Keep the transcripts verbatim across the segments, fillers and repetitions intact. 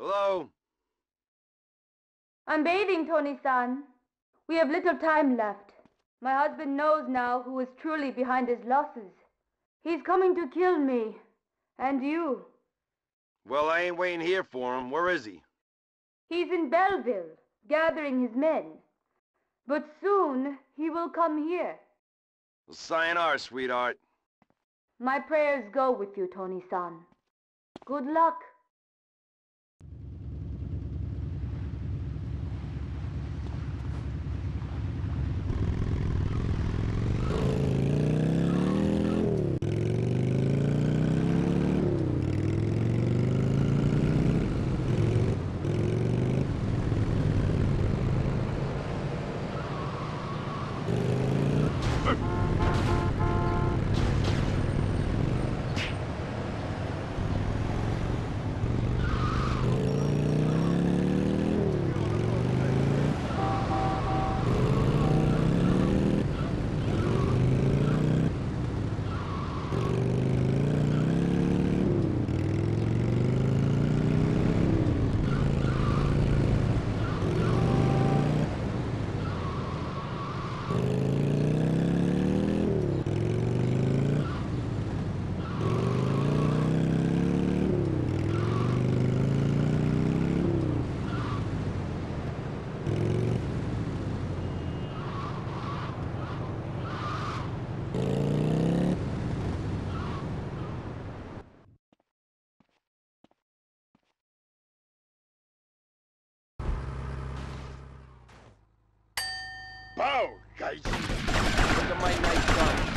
Hello? I'm bathing, Tony-san. We have little time left. My husband knows now who is truly behind his losses. He's coming to kill me. And you. Well, I ain't waiting here for him. Where is he? He's in Belleville, gathering his men. But soon, he will come here. Well, sayonara, sweetheart. My prayers go with you, Tony-san. Good luck. Bow, guys! Look at my nice gun.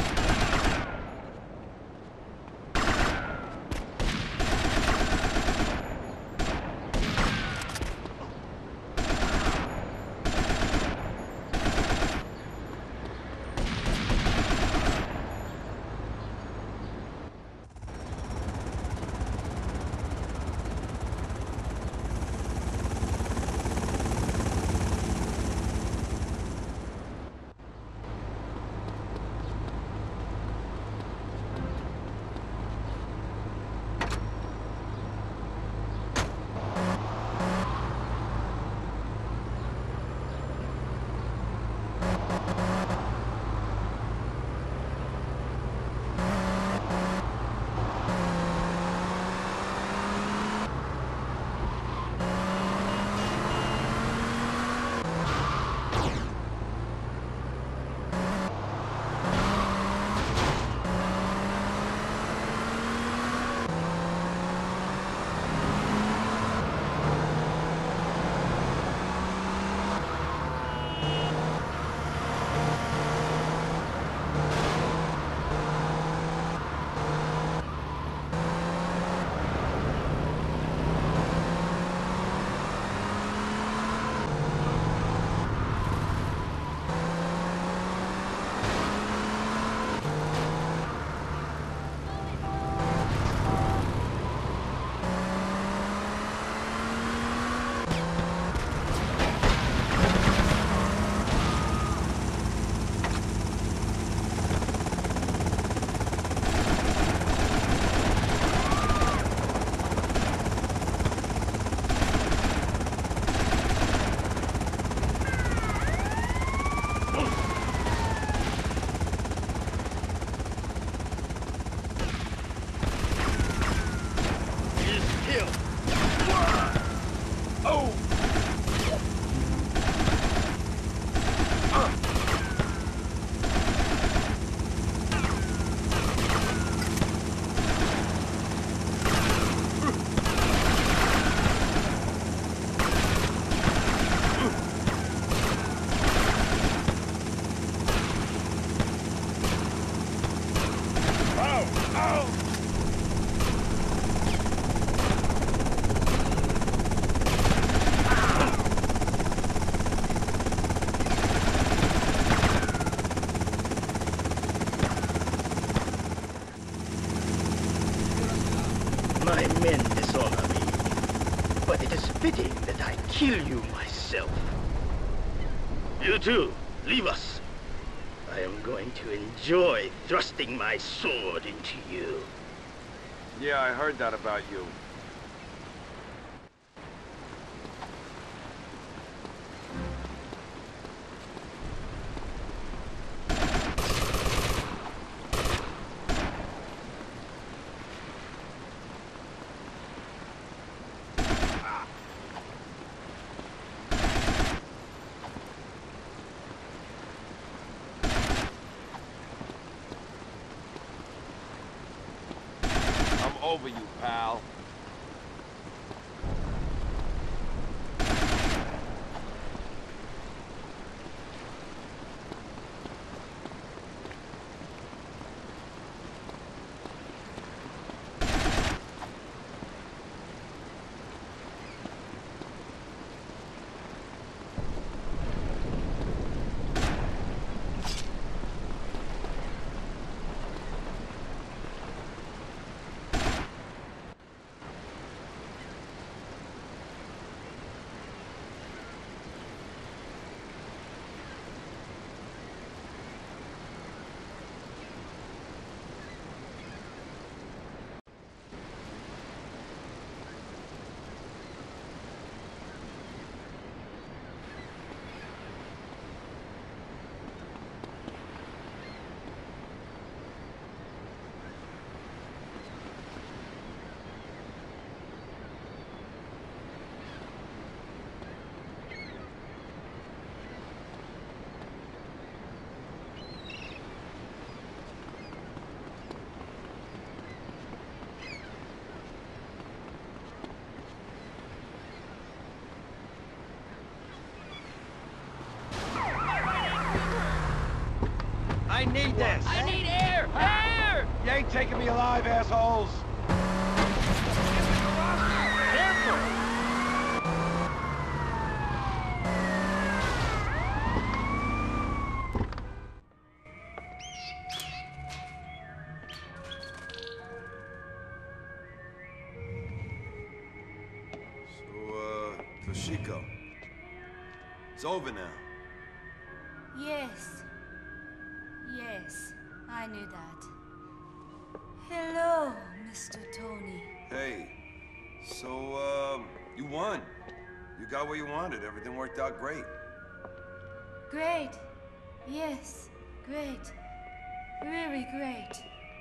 My men dishonor me, but it is fitting that I kill you myself. You too, leave us. I am going to enjoy thrusting my sword into you. Yeah, I heard that about you. over you, pal. I need this! I need air! Air! You ain't taking me alive, assholes! So, uh, Toshiko. It's over now. Yes. Yes, I knew that. Hello, Mister Tony. Hey, so, um, you won. You got what you wanted. Everything worked out great. Great. Yes, great. Really great.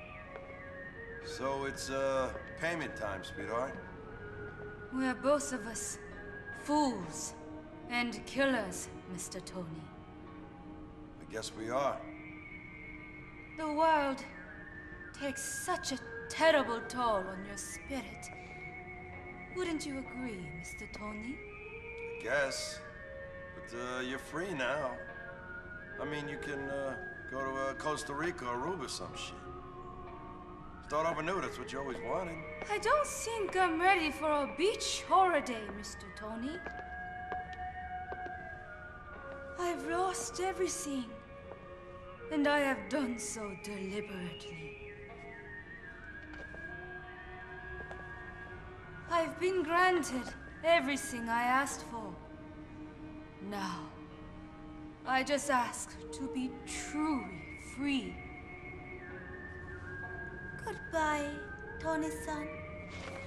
So it's, uh, payment time, sweetheart. We're both of us fools and killers, Mister Tony. I guess we are. The world takes such a terrible toll on your spirit. Wouldn't you agree, Mister Tony? I guess. But, uh, you're free now. I mean, you can, uh, go to, uh, Costa Rica or Aruba, some shit. Start over new, that's what you always wanted. I don't think I'm ready for a beach holiday, Mister Tony. I've lost everything, and I have done so deliberately. I've been granted everything I asked for. Now, I just ask to be truly free. Goodbye, Tony-san.